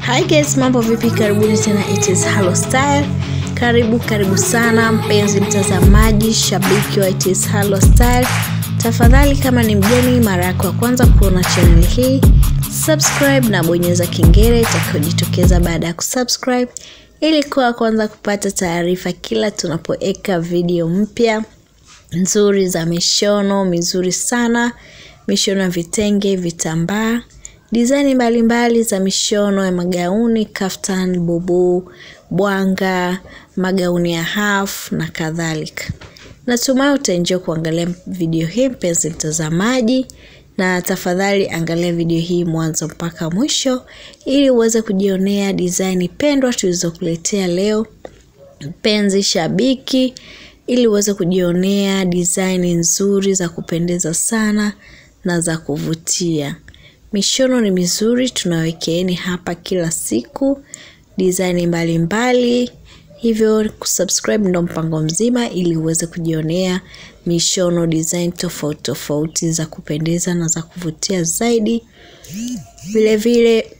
Hi guys, mambo vipi? Karibuni tena It is Halua Style. Karibu sana mpenzi mtazamaji, shabiki wa It is Halua Style. Tafadhali kama ni mgeni mara yako ya kwanza kuona channel hii, subscribe na bonyeza kengele itakayojitokeza baada ya kusubscribe ili kuwa kwanza kupata taarifa kila tunapoweka video mpya nzuri za mishono mizuri sana, mishono ya vitenge, vitambaa, design mbalimbali za mishono ya magauni, kaftan, bubu, bwanga, magauni ya half na kadhalika. Natumai utaenjoy kuangalia video hii mpenzi mtazamaji, na tafadhali angalia video hii mwanzo mpaka mwisho ili uweze kujionea design pendwa tulizokuletea leo mpenzi shabiki, ili uweze kujionea design nzuri za kupendeza sana na za kuvutia. Mishono ni mizuri, tunawawekeeni hapa kila siku design mbalimbali. Hivyo kusubscribe ndo mpango mzima ili uweze kujionea mishono design tofauti za kupendeza na za kuvutia zaidi. Vile vile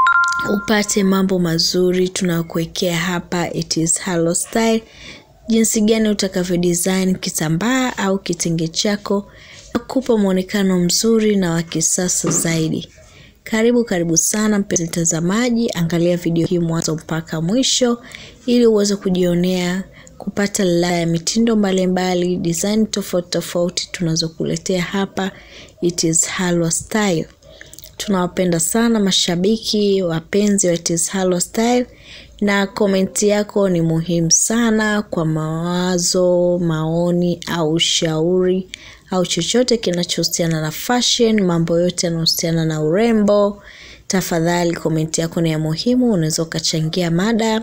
upate mambo mazuri tunakuwekea hapa It is Halua Style. Jinsi gani utakavyo design kitambaa au kitenge chako kukupa muonekano mzuri na wa kisasa zaidi. Karibu sana mpenzi mtazamaji, angalia video hii mwanzo mpaka mwisho ili uweze kujionea kupata ladha ya mitindo mbalimbali, design tofauti tunazokuletea hapa It is Halua Style. Tunawapenda sana mashabiki wapenzi wa It is Halua Style, na komenti yako ni muhimu sana kwa mawazo, maoni au ushauri au chochote kinachohusiana na fashion, mambo yote yanayohusiana na urembo. Tafadhali komenti yako ni ya muhimu. Unaweza ukachangia mada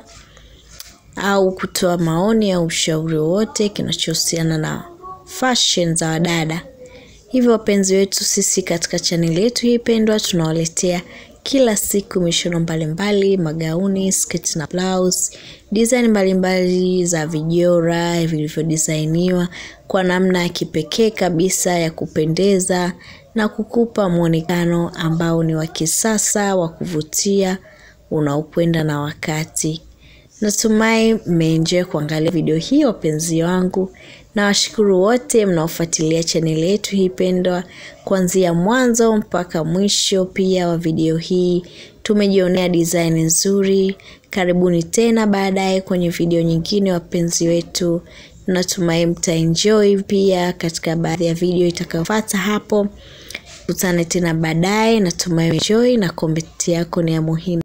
au kutoa maoni au ushauri wote kinachohusiana na fashion za wadada. Hivyo wapenzi wetu, sisi katika channel yetu hii pendwa tunawaletea kila siku mishono mbalimbali, magauni, sketi na blouse, design mbalimbali za vijora vilivyo designiwa kwa namna ya kipekee kabisa ya kupendeza na kukupa muonekano ambao ni wa kisasa, wa kuvutia, unaokwenda na wakati. Natumai mmeenjoy kuangalia video hii wapenzi wangu, na washukuru wote mnaofuatilia channel yetu hii pendwa kuanzia mwanzo mpaka mwisho pia wa video hii. Tumejionea design nzuri. Karibuni tena baadaye kwenye video nyingine wapenzi wetu. Natumai mtaenjoy pia katika baadhi ya video itakayofuata hapo. Tutane tena baadaye. Natumai enjoy na comment yako ni ya muhimu.